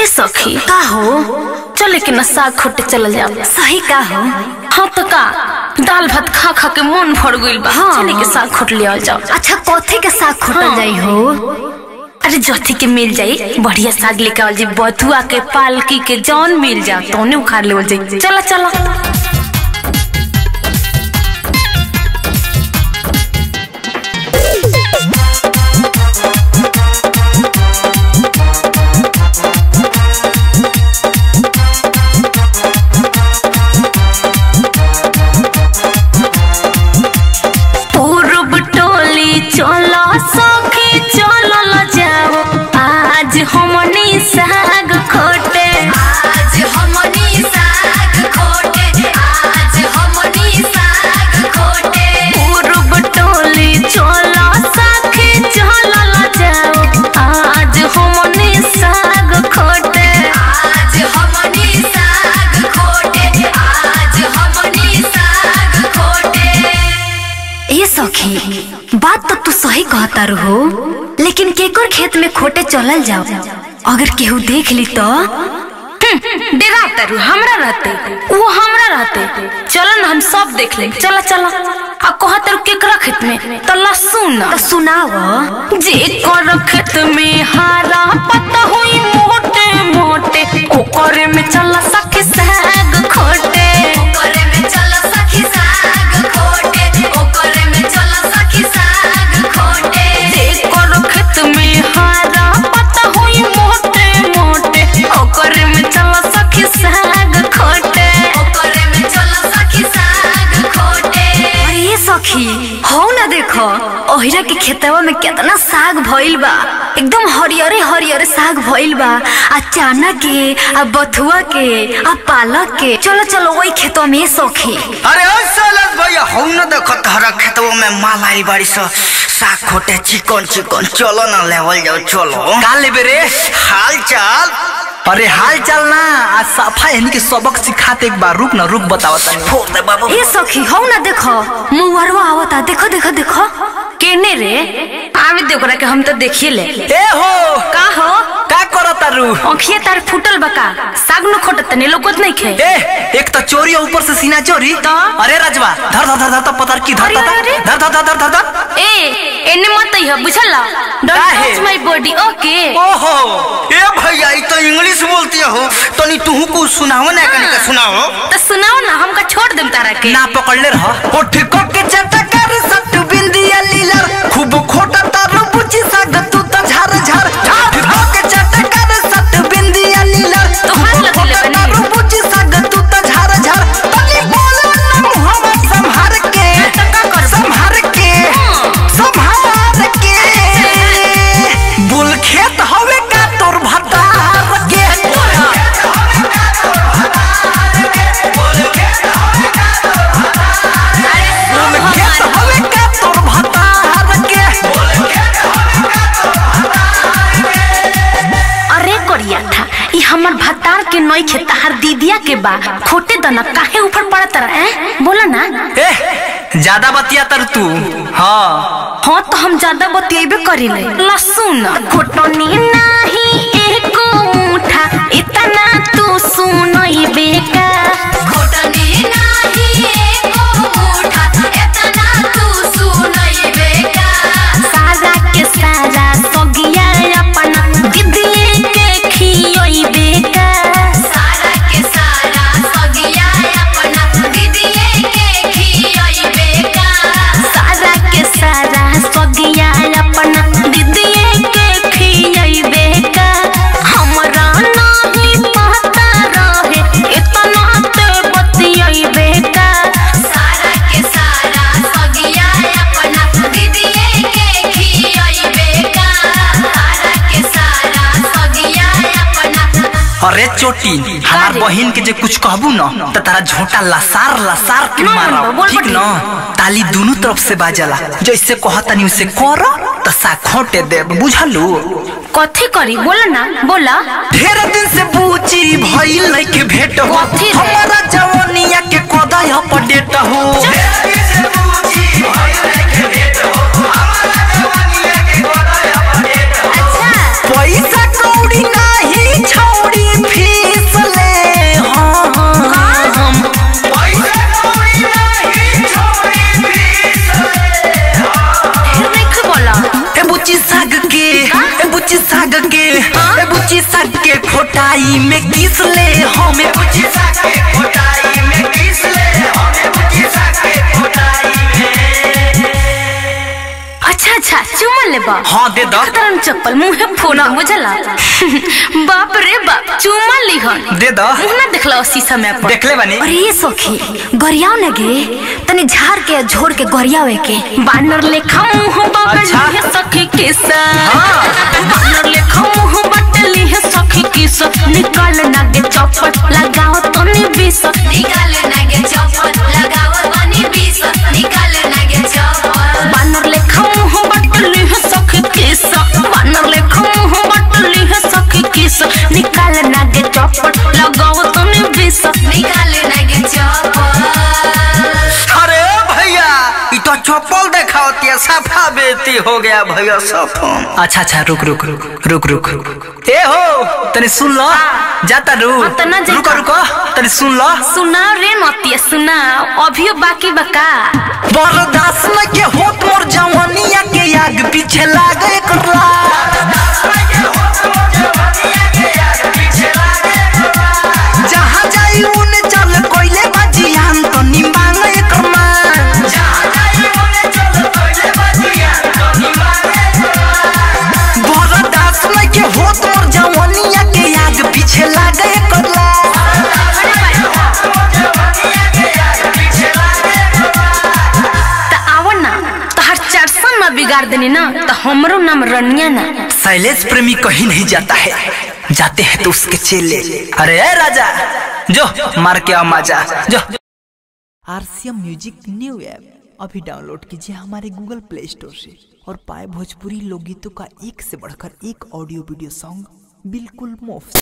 ए सखी का हो चले के ना साग खोटे चल जाओ। सही का हो। हाँ तो का दाल भात खा खा के मन भर गइल बा। हाँ। चले के साग खोट ले जाओ। अच्छा कथी के साग खोटल जाई हो? अरे जथी के मिल जाई बढ़िया साग लेके आवल जी, बथुआ के पालकी के जौन मिल जा तौने उखाड़ लेवल जाई। चला चला बात तो तू सही कहता रहो, लेकिन केकर खेत में खोटे चलल जाओ अगर केहू देख ली तो डराता रू हमरा रहते वो हमरा रहते। चलो ना हम सब देख ले। चला चला आ कहत रू केकरा खेत में तो लहसुन तो सुनाओ। जे कर खेत में हारा पत्ता हुई मोटे मोटे ओकरे में चला सखी साग खोटे। ओकरे में चला सखी साग खोटे। ओकरे में चला सखी साग खोटे। जे कर खेत में हारा पत्ता हुई मोटे मोटे ओकरे में चला सखी साग खोटे। ओकरे में चला सखी साग खोटे। अरे सखी हो ना देखो ओहिरा के खेतवा में कितना साग भइल बा, एकदम हरियरे हरियरे साग भइल बा। आ चना के आ बथुआ के आ पालक के। चलो चलो वही खेतवा में सखी। अरे सालस भैया हो ना देखो तारा खेतवा में माल आई बाड़ी सा साग खोटे चिकन चिकन। चलो ना लेवल जाओ। चलो का लेबे रे? हाल चाल। अरे हाल चाल ना आज सफा इनके सबक सिखाते एक बार। रुक ना रुक बताओ फोड़ दे बाबू। ए सखी हो ना देखो मुहरवा आवता। देखो देखो देखो केने रे आवे देखो रे के हम तो देखिए ले। ए हो का हो का करता रू? आँखिए तार फुटल बका साग न खोटत तने लोकत नहीं खे। ए एक तो चोरी ऊपर से सीना चोरी तो? अरे रजवा धर धर धर धर पतर की धर धर धर धर धर धर धर। ए एने मत ही बुझला don't touch my body okay. ओहो ए भैया ई तो इंग्लिश बोलती हो तनी तू को सुनाओ ना कनी का सुनाओ तो सुनाओ ना हमका छोड़ देम तारा के। ना पकड़ ले रह उठ को के चटकर सट बिंदिया लीलर खूब खोटा तारू बुची साग तू तो झर झर उठ को के चटकर सट बिंदिया लीलर तो हाथ लगे ले बनी तारू बुची साग तू तो झर झर तनी बोल ना मुहम्मद संभार के तो का कर संभार के संभार के बुल खेत हवे का तोर भतार के। हमर भतार के नई खे तार दीदिया के बा खोटे दना काहे ऊपर पड़त रहे बोला ना। ए ज्यादा बतिया तर तू। हाँ हाँ तो हम ज्यादा बतियेबे करिले। लहसुन खोटनी नाही एको मुठा इतना तू सुनइबे का। खोटनी नाही एको मुठा इतना तू सुनइबे का। सारा के सारा सगिया अपना दीदिए के खियइबे का। सारा के सारा सगिया अपना दीदिए के खियइबे का। सारा के सारा सगिया अपना दीदिए के खियइबे का। हमरा नहीं पता रहे इतना ते बतियइबे का। सारा के सारा सगिया अपना दीदिए के खियइबे का। सारा के सारा सगिया अपना। अरे चोटी हमार बहन के जे कुछ कहबू न तो तारा झोटा लसार लसार के मारो ठीक न। ताली दोनों तरफ से बाजला जैसे कहतनी उसे करो तो सा खोटे दे बुझलू। कथी करी बोला ना बोला। ढेर दिन से पूछी भइल नहीं के भेट हो कथी रे? हमारा जवानिया के कोदा अपडेट हो। पैसा कौड़ी नहीं छौड़ी खोटाई में किस ले हमें बुझिसा के खोटाई में किस ले हमें बुझिसा के खोटाई में। अच्छा अच्छा चुमा ले बा। हाँ दे दो। तरन चप्पल मुंह फोना मुझला। बाप रे बाप चुमा लिहन दे दो। मुंह ना देखला शीशा में अपन। देख ले बनी। अरे ये सखी गरियाव न गे तनी झाड़ के झोड़ के गरियावे के बानर लेखा मुंह बाबा है सखी किसा। बानर लेखा मुंह बटली है सखी किसा। निकाल ना गे चप्पल लगाओ तनी बीस। निकाल ना गे चप्पल लगाओ तनी बीस। निकाल ना गे चप्पल। बानर लेखा मुंह बटली है सखी किसा। बानर लेखा मुंह बटली है सखी किसा। निकाल ना गे चप्पल लगाओ तनी बीस। निकाल ना गे चप्पल। अरे भैया ये तो चप्पल दिखाती है सफा बेटी हो गया भैया सफा। अच्छा अच्छा रुक रुक रुक रुक रुक। ए हो तने सुन लो जाता रुको रुको तने सुन लो। सुना रे नतिया सुना अभी बाकी बका। बर्दाश्त न के होत मोर जवानिया के आग पीछे लागे करला। जहाँ जाई उने चल कोइले बाजी हम तो निमांगे कमा। बर्दाश्त न के होत मोर जवानिया के आग पीछे लागे करला। बिगाड़ देनी ना तो हमरो नाम रनिया ना। शैलेश प्रेमी कहीं नहीं जाता है, जाते हैं तो उसके चेले। अरे राजा जो मार के आ माजा जो। RCM म्यूजिक न्यू ऐप अभी डाउनलोड कीजिए हमारे गूगल प्ले स्टोर से और पाए भोजपुरी लोकगीतों का एक से बढ़कर एक ऑडियो वीडियो सॉन्ग बिल्कुल मुफ्त।